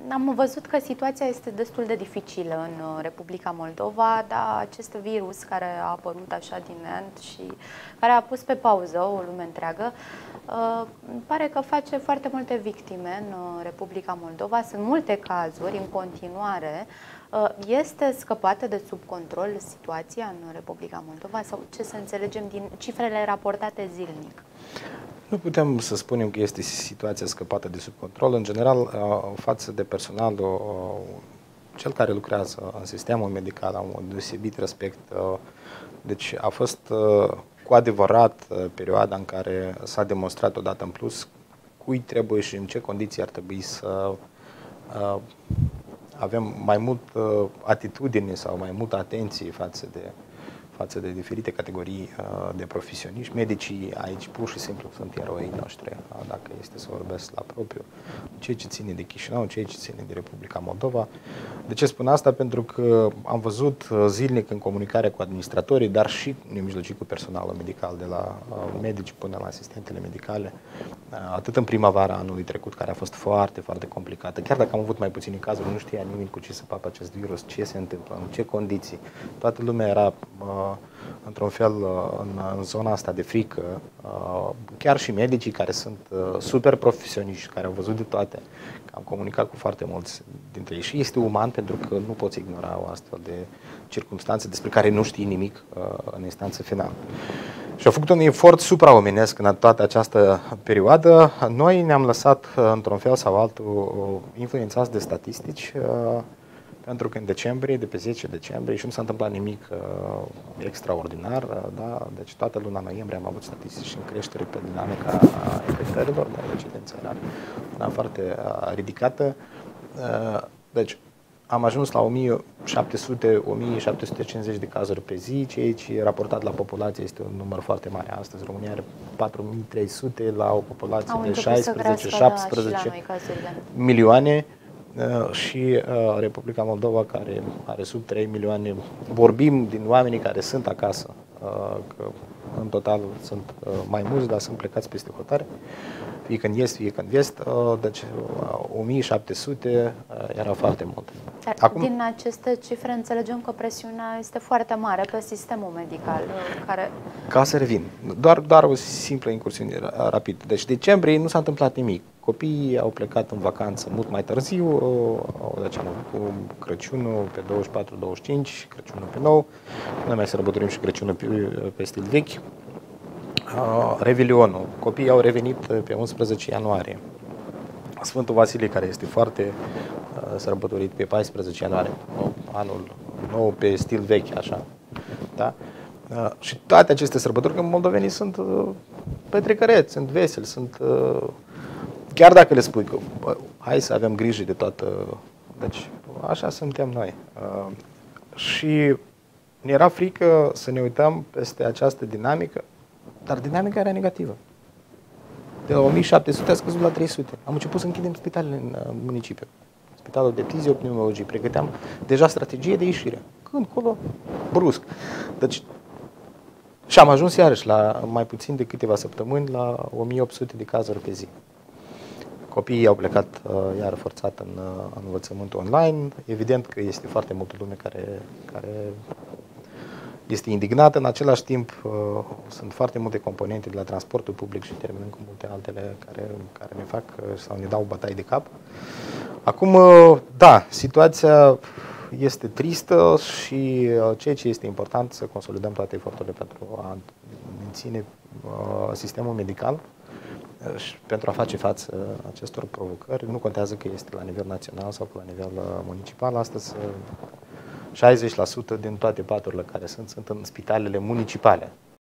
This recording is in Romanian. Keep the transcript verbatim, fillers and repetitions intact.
am văzut că situația este destul de dificilă în Republica Moldova, dar acest virus care a apărut așa din end și care a pus pe pauză o lume întreagă, pare că face foarte multe victime în Republica Moldova. Sunt multe cazuri în continuare. Este scăpată de sub control situația în Republica Moldova sau ce să înțelegem din cifrele raportate zilnic? Nu putem să spunem că este situația scăpată de sub control. În general, față de personalul, cel care lucrează în sistemul medical, am un deosebit respect. Deci a fost cu adevărat perioada în care s-a demonstrat odată în plus cui trebuie și în ce condiții ar trebui să avem mai mult atitudine sau mai multă atenție față de față de diferite categorii uh, de profesioniști. Medicii aici pur și simplu sunt eroii noștri, uh, dacă este să vorbesc la propriu, ceea ce ține de Chișinău, ceea ce ține de Republica Moldova. De ce spun asta? Pentru că am văzut uh, zilnic în comunicare cu administratorii, dar și în mijlocii cu personalul medical, de la uh, medici până la asistentele medicale, uh, atât în primăvara anului trecut, care a fost foarte, foarte complicată. Chiar dacă am avut mai puține cazuri, nu știa nimeni cu ce se papă acest virus, ce se întâmplă, în ce condiții. Toată lumea era uh, într-un fel în, în zona asta de frică, chiar și medicii care sunt super profesioniști, care au văzut de toate, am comunicat cu foarte mulți dintre ei și este uman pentru că nu poți ignora o astfel de circunstanțe despre care nu știi nimic în instanță finală. Și au făcut un efort supraomenesc în toată această perioadă. Noi ne-am lăsat într-un fel sau altul influențați de statistici, pentru că în decembrie, de pe zece decembrie, și nu s-a întâmplat nimic uh, extraordinar, uh, da? Deci toată luna noiembrie am avut statistici în creștere pe dinamica infectărilor, dar incidența era una foarte uh, ridicată. Uh, deci am ajuns la o mie șapte sute - o mie șapte sute cincizeci de cazuri pe zi, ceea ce raportat la populație este un număr foarte mare. Astăzi România are patru mii trei sute la o populație Au de șaisprezece - șaptesprezece da, milioane. Uh, și uh, Republica Moldova, care are sub trei milioane, vorbim din oamenii care sunt acasă, uh, că în total sunt uh, mai mulți, dar sunt plecați peste hotare, fie când est, fie când vest, uh, deci uh, o mie șapte sute uh, era foarte mult. Dar Acum, din aceste cifre înțelegem că presiunea este foarte mare pe sistemul medical, care... Ca să revin, doar, doar o simplă incursiune rapidă. Deci decembrie nu s-a întâmplat nimic. Copiii au plecat în vacanță mult mai târziu, deci am avut cu Crăciunul pe douăzeci și patru - douăzeci și cinci, Crăciunul pe nou, noi mai sărbătorim și Crăciunul pe, pe stil vechi. Revelionul, copiii au revenit pe unsprezece ianuarie. Sfântul Vasile, care este foarte sărbătorit pe paisprezece ianuarie, anul nou pe stil vechi, așa. Da? Și toate aceste sărbători, că moldovenii sunt petrecăreți, sunt veseli, sunt... Chiar dacă le spui că bă, hai să avem grijă de toată... Deci așa suntem noi. Uh, și ne era frică să ne uităm peste această dinamică, dar dinamica era negativă. De la o mie șapte sute a scăzut la trei sute. Am început să închidem spitalele în uh, municipiu. Spitalul de fiziopneumologie. Pregăteam deja strategie de ieșire. Când, colo, brusc. Deci, și am ajuns iarăși la mai puțin de câteva săptămâni la o mie opt sute de cazuri pe zi. Copiii au plecat uh, iar forțat în, uh, în învățământul online. Evident că este foarte multă lume care, care este indignată. În același timp, uh, sunt foarte multe componente de la transportul public și terminând cu multe altele care, care ne fac uh, sau ne dau bătaie de cap. Acum, uh, da, situația este tristă și uh, ceea ce este important să consolidăm toate eforturile pentru a menține uh, sistemul medical și pentru a face față acestor provocări. Nu contează că este la nivel național sau la nivel municipal. Astăzi șaizeci la sută din toate paturile care sunt, sunt în spitalele municipale.